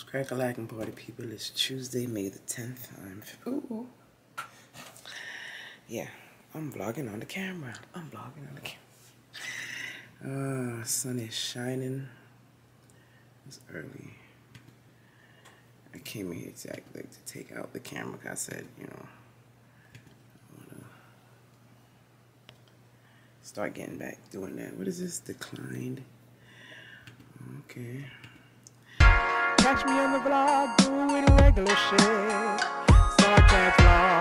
Crack-a-lackin' party people. It's Tuesday, May the 10th. Yeah, I'm vlogging on the camera. Sun is shining. It's early. I came in here exactly to take out the camera. I said, you know, I want to start getting back doing that. What is this? Declined. Okay. Catch me on the vlog doing regular shit. SARKAZZ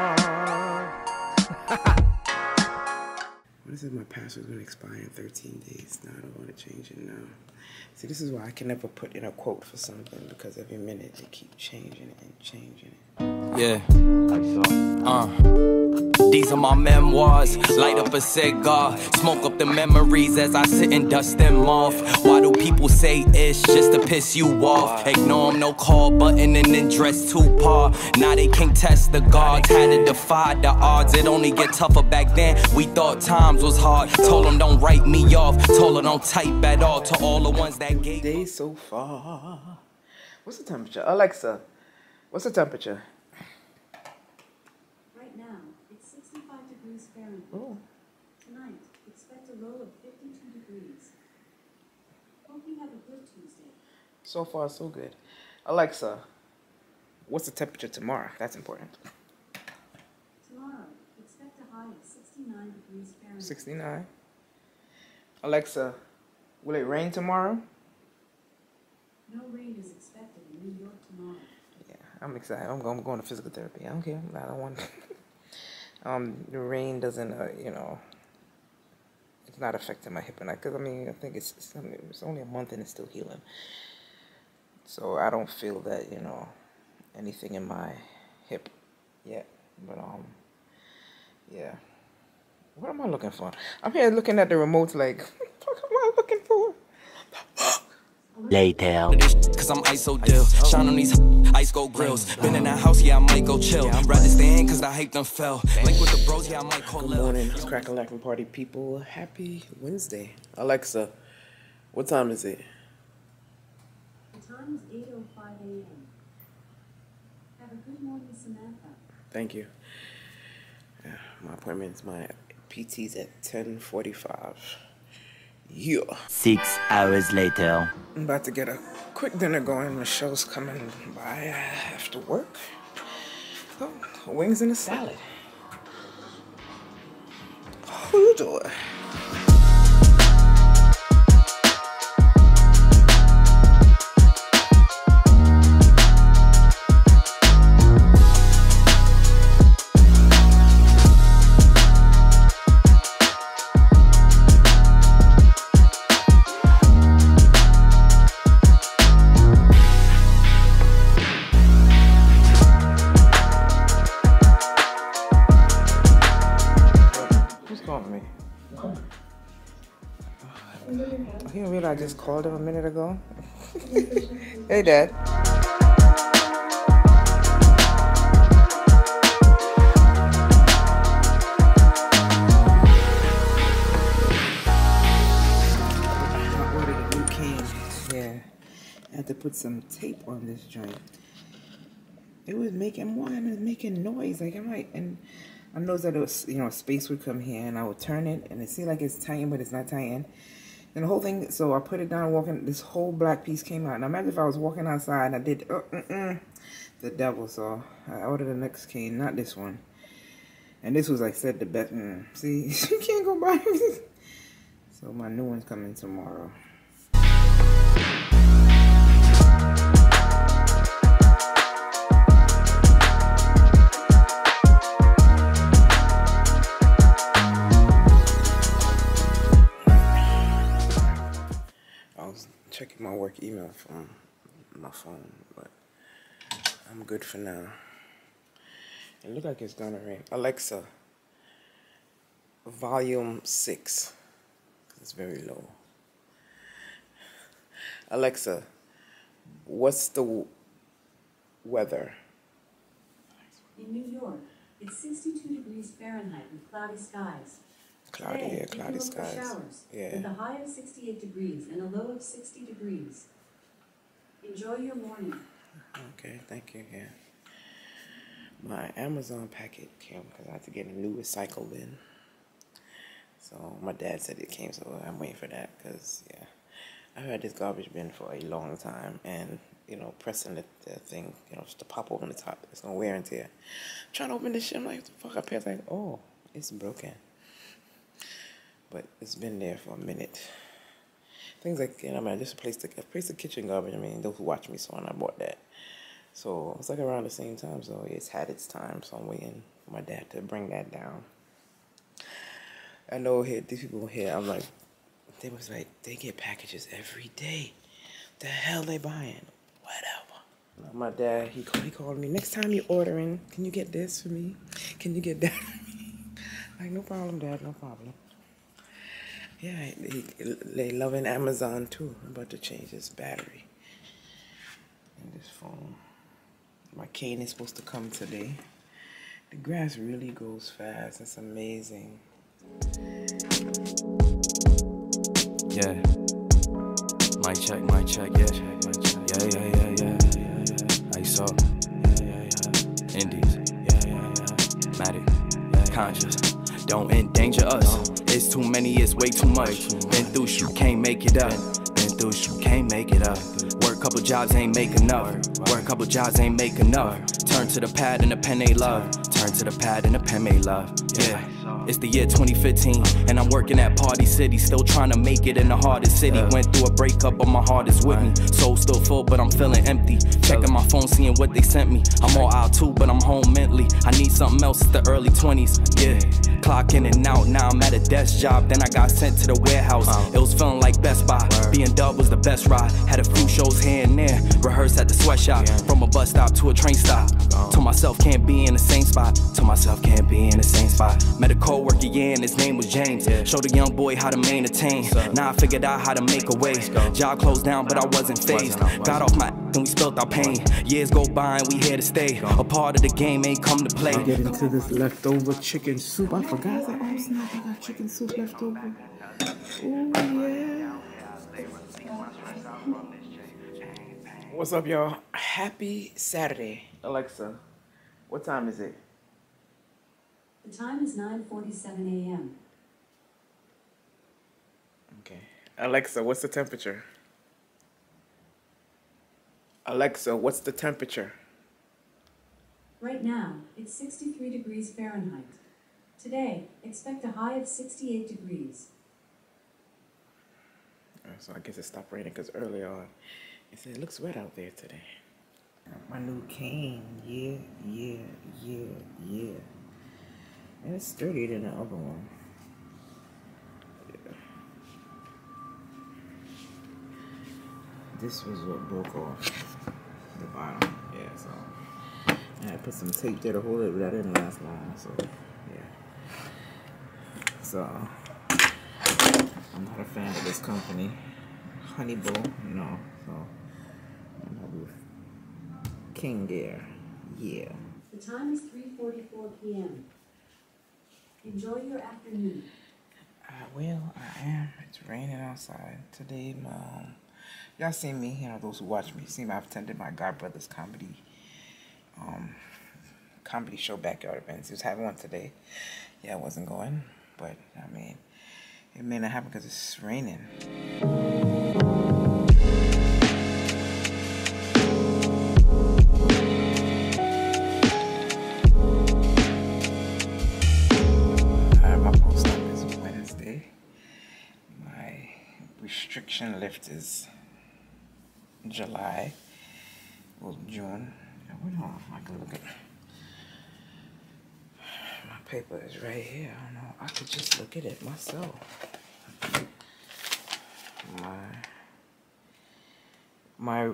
vlog. What is it? My password's gonna expire in 13 days. No, I don't want to change it now. See, this is why I can never put in a quote for something, because every minute they keep changing it and changing it. Yeah. These are my memoirs. Light up a cigar, smoke up the memories as I sit and dust them off. Why do people say it's just to piss you off? Ignore them, no call button, and then dress too par. Now they can't test the guards, had to defy the odds. It only get tougher back then. We thought times was hard. Told them don't write me off. Told her don't type at all. To all the ones that gave day so far. What's the temperature? Alexa, what's the temperature? Right now, it's 65 degrees Fahrenheit. Oh. Tonight, expect a low of 52 degrees. Hope you have a good Tuesday. So far, so good. Alexa, what's the temperature tomorrow? That's important. Tomorrow, expect a high of 69 degrees Fahrenheit. 69. Alexa, will it rain tomorrow? No rain is expected in New York tomorrow. Yeah, I'm excited. I'm going to physical therapy. I don't care. I don't want. The rain doesn't, you know, it's not affecting my hip and neck. Because, I mean, I think it's only a month and it's still healing. So I don't feel that, you know, anything in my hip yet. But, yeah. What am I looking for? I'm here looking at the remote like, what the fuck am I looking for? later. Cause I'm ISO deal. Shine on these ice gold grills. Been in that house, yeah, I might go chill. Rather stay in cause I hate them fell. Link with the bros, yeah, I might call. Good morning, crack-a-lackin' party people. Happy Wednesday. Alexa, what time is it? The time is 8:05 a.m. Have a good morning, Samantha. Thank you. My appointment's, my PT's at 10:45. Yeah. 6 hours later. I'm about to get a quick dinner going. Michelle's coming by after work. Oh, wings and a salad. Who you doing? Me. He didn't realize I just called him a minute ago. Hey, Dad. I ordered a new can. Yeah. I had to put some tape on this joint. It was making noise. Like, I'm like, and I noticed that it was, you know, space would come here and I would turn it and it seemed like it's tightened, but it's not tightened. And the whole thing, so I put it down walking, this whole black piece came out. Now imagine if I was walking outside and I did, the devil. So I ordered the next cane, not this one. And this was, like, said the best, see, you can't go buy it. So my new one's coming tomorrow. Checking my work email from my phone, but I'm good for now. It looks like it's gonna rain. Alexa, volume 6. It's very low. Alexa, what's the weather? In New York, it's 62 degrees Fahrenheit with cloudy skies. Cloudy, Today, yeah, cloudy skies. Showers, yeah. With a high of 68 degrees and a low of 60 degrees. Enjoy your morning. Okay, thank you. Yeah. My Amazon packet came because I had to get a new recycle bin. So my dad said it came, so I'm waiting for that because, yeah, I've had this garbage bin for a long time, and, you know, pressing the thing, you know, just to pop open the top, it's gonna wear and tear. I'm trying to open this shit, I'm like, what the fuck? I press like, oh, it's broken. But it's been there for a minute. Things like, you know, I mean, I just placed the kitchen garbage. I mean, those who watch me saw, and I bought that. So it's like around the same time, so it's had its time. So I'm waiting for my dad to bring that down. I know here, these people here, I'm like, they was like, they get packages every day. The hell they buying? Whatever. My dad, he called me. Next time you're ordering, can you get this for me? Can you get that for me? Like, no problem, Dad, no problem. Yeah, they loving Amazon too. I'm about to change this battery in this phone. My cane is supposed to come today. The grass really grows fast. It's amazing. Yeah. Mic check, yeah. Yeah. I saw. Yeah. Indies. Yeah. Matic. Conscious. Don't endanger us. It's too many, it's way too much. Been through shit, can't make it up. Work couple jobs, ain't make enough. Turn to the pad and the pen they love. Yeah. It's the year 2015, and I'm working at Party City, still trying to make it in the hardest city. Went through a breakup, but my heart is with me. Soul still full, but I'm feeling empty. Checking my phone, seeing what they sent me. I'm all out too, but I'm home mentally. I need something else, it's the early 20s. Yeah, clock in and out, now I'm at a desk job. Then I got sent to the warehouse. It was feeling like Best Buy. Being Dub was the best ride. Had a few shows here and there. Rehearsed at the sweatshop. From a bus stop to a train stop. Told myself can't be in the same spot. Met a co-worker, yeah, and his name was James. Showed a young boy how to maintain. Now I figured out how to make a way. Job closed down, but I wasn't phased. Got off my and we spilled our pain. Years go by and we here to stay. A part of the game ain't come to play. Get into this leftover chicken soup. I forgot that. Oh snap! I got chicken soup left over. Oh yeah. What's up, y'all? Happy Saturday. Alexa, what time is it? The time is 9:47 a.m. Okay. Alexa, what's the temperature? Alexa, what's the temperature? Right now, it's 63 degrees Fahrenheit. Today, expect a high of 68 degrees. So I guess it stopped raining because earlier on, it said it looks wet out there today. My new cane, yeah. And it's sturdier than the other one. Yeah. This was what broke off the bottom. Yeah, so I had to put some tape there to hold it, but that didn't last long. So yeah. So I'm not a fan of this company. Honeybow, no. So I'm not with King Gear. Yeah. The time is 3:44 p.m. Enjoy your afternoon. Well, I am. It's raining outside today. Y'all seen me, you know, those who watch me, see me. I've attended my godbrother's comedy show backyard events. He was having one today. Yeah, I wasn't going, but I mean, it may not happen because it's raining. My post op is Wednesday. My restriction lift is July. Well, June. Hold on, I can look at my paper is right here. I don't know. I could just look at it myself. My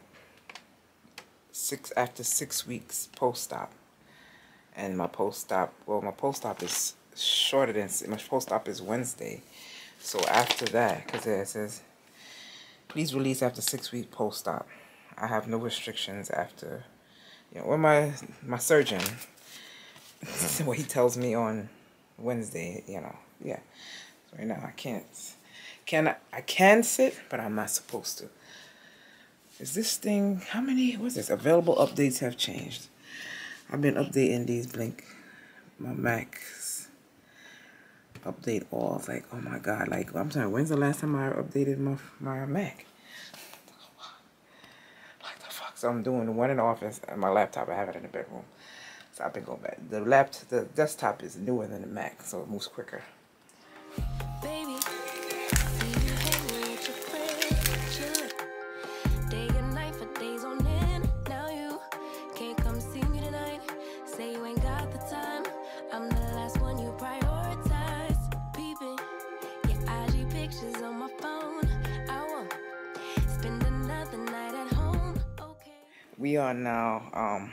after 6 weeks post-op, and my post-op is shorter than my post-op is Wednesday. So after that, because it says please release after 6 week post-op. I have no restrictions after, you know, when my surgeon, what he tells me on Wednesday, you know, yeah. So right now I can sit, but I'm not supposed to. Is this thing, how many, what's this? Available updates have changed. I've been updating these Blink, my Macs. Update all, like, oh my God, like, I'm sorry, when's the last time I updated my Mac? Like the fuck? So I'm doing one in the office and my laptop, I have it in the bedroom. So I've been going back. The desktop is newer than the Mac, so it moves quicker. Baby, see you hanging with your friends, chillin', day and night for days on end. Now you can't come see me tonight. Say you ain't got the time. I'm the last one you prioritize. Peeping your IG pictures on my phone. I won't spend another night at home. Okay. We are now,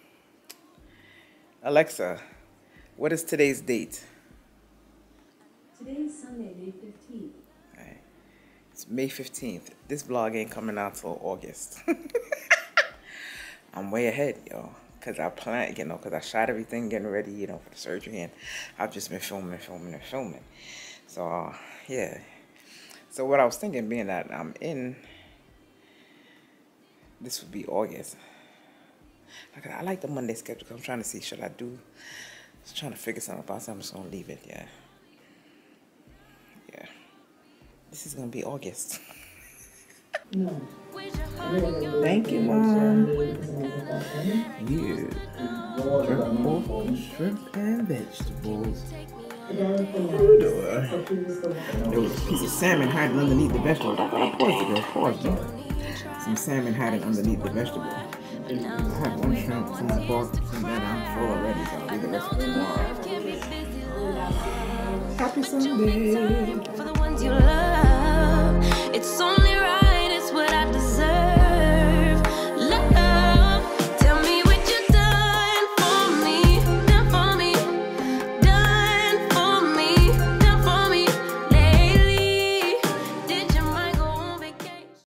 Alexa, what is today's date? Today is Sunday, May 15th. Right. It's May 15th. This vlog ain't coming out till August. I'm way ahead, yo. Because I planned, you know, because I shot everything, getting ready, you know, for the surgery. And I've just been filming. So, yeah. So what I was thinking, being that I'm in, this would be August. I like the Monday schedule because I'm trying to see, should I do, just trying to figure something out, so I'm just going to leave it, yeah. Yeah. This is going to be August. No. Thank you, Mom. Yeah. Shrimp and vegetables. There was a piece of salmon hiding underneath the vegetable. Pause. Some salmon hiding underneath the vegetable. I had one shrimp, some pork, some that I'm full already, so I'll do the rest of tomorrow. Happy Sunday. For the ones you love, it's only right.